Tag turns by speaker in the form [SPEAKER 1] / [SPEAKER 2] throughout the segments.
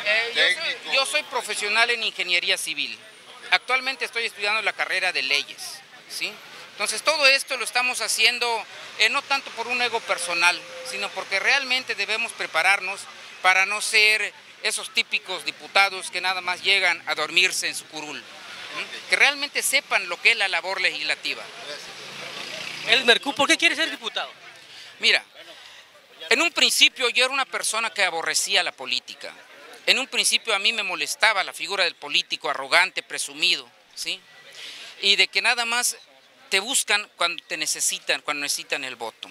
[SPEAKER 1] Yo soy profesional en ingeniería civil. Actualmente estoy estudiando la carrera de leyes, ¿sí? Entonces todo esto lo estamos haciendo no tanto por un ego personal, sino porque realmente debemos prepararnos para no ser esos típicos diputados que nada más llegan a dormirse en su curul, que realmente sepan lo que es la labor legislativa.
[SPEAKER 2] Elmer, ¿por qué quieres ser diputado?
[SPEAKER 1] Mira, en un principio yo era una persona que aborrecía la política. En un principio a mí me molestaba la figura del político arrogante, presumido, ¿sí? Y de que nada más te buscan cuando te necesitan, cuando necesitan el voto.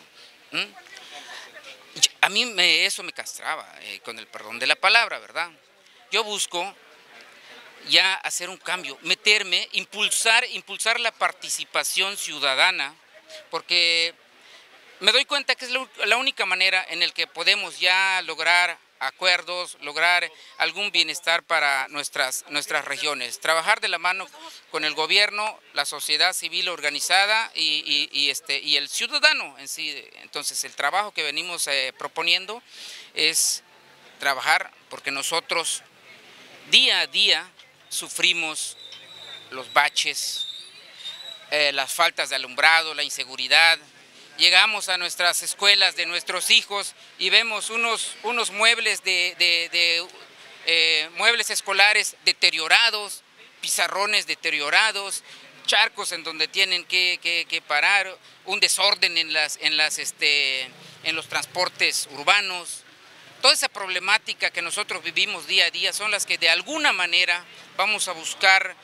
[SPEAKER 1] A mí eso me castraba, con el perdón de la palabra, ¿verdad? Yo busco ya hacer un cambio, meterme, impulsar la participación ciudadana, porque me doy cuenta que es la única manera en la que podemos ya lograr acuerdos, lograr algún bienestar para nuestras regiones. Trabajar de la mano con el gobierno, la sociedad civil organizada y el ciudadano en sí. Entonces el trabajo que venimos proponiendo es trabajar porque nosotros día a día sufrimos los baches, las faltas de alumbrado, la inseguridad. Llegamos a nuestras escuelas de nuestros hijos y vemos unos muebles muebles escolares deteriorados, pizarrones deteriorados, charcos en donde tienen que parar, un desorden en los transportes urbanos. Toda esa problemática que nosotros vivimos día a día son las que de alguna manera vamos a buscar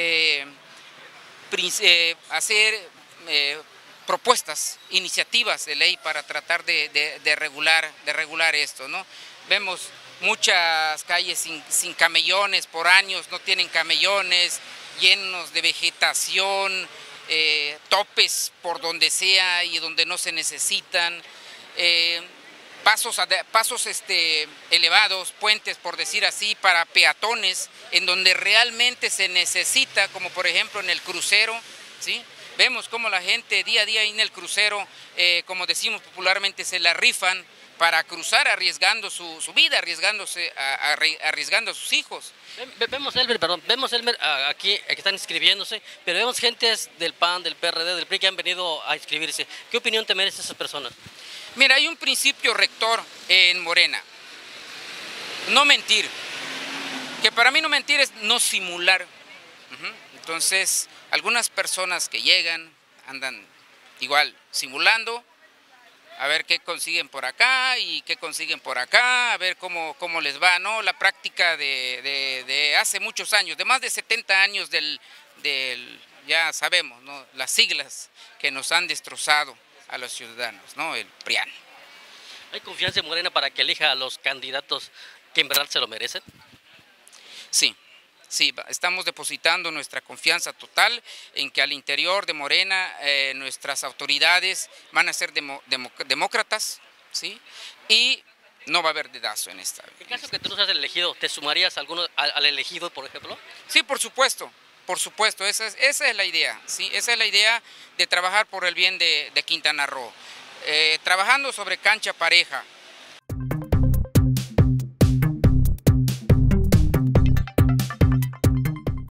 [SPEAKER 1] hacer propuestas, iniciativas de ley para tratar de regular esto, ¿no? Vemos muchas calles sin camellones, por años no tienen camellones, llenos de vegetación, topes por donde sea y donde no se necesitan, pasos elevados, puentes por decir así, para peatones, en donde realmente se necesita, como por ejemplo en el crucero, ¿sí? Vemos cómo la gente día a día en el crucero, como decimos popularmente, se la rifan para cruzar arriesgando su vida, arriesgando a sus hijos.
[SPEAKER 2] Vemos, Elmer, aquí que están inscribiéndose, pero vemos gentes del PAN, del PRD, del PRI que han venido a inscribirse. ¿Qué opinión te merecen esas personas?
[SPEAKER 1] Mira, hay un principio rector en Morena, no mentir, que para mí no mentir es no simular. Entonces, algunas personas que llegan, andan igual simulando, a ver qué consiguen por acá y qué consiguen por acá, a ver cómo les va, ¿no? La práctica de hace muchos años, de más de 70 años ya sabemos, ¿no? Las siglas que nos han destrozado a los ciudadanos, ¿no? El PRIAN.
[SPEAKER 2] ¿Hay confianza en Morena para que elija a los candidatos que en verdad se lo merecen?
[SPEAKER 1] Sí. Sí, estamos depositando nuestra confianza total en que al interior de Morena nuestras autoridades van a ser demócratas, ¿sí? Y no va a haber dedazo en esta.
[SPEAKER 2] En caso que tú no seas elegido, ¿te sumarías al elegido, por ejemplo?
[SPEAKER 1] Sí, por supuesto, esa es la idea, ¿sí? Esa es la idea de trabajar por el bien de Quintana Roo. Trabajando sobre cancha pareja,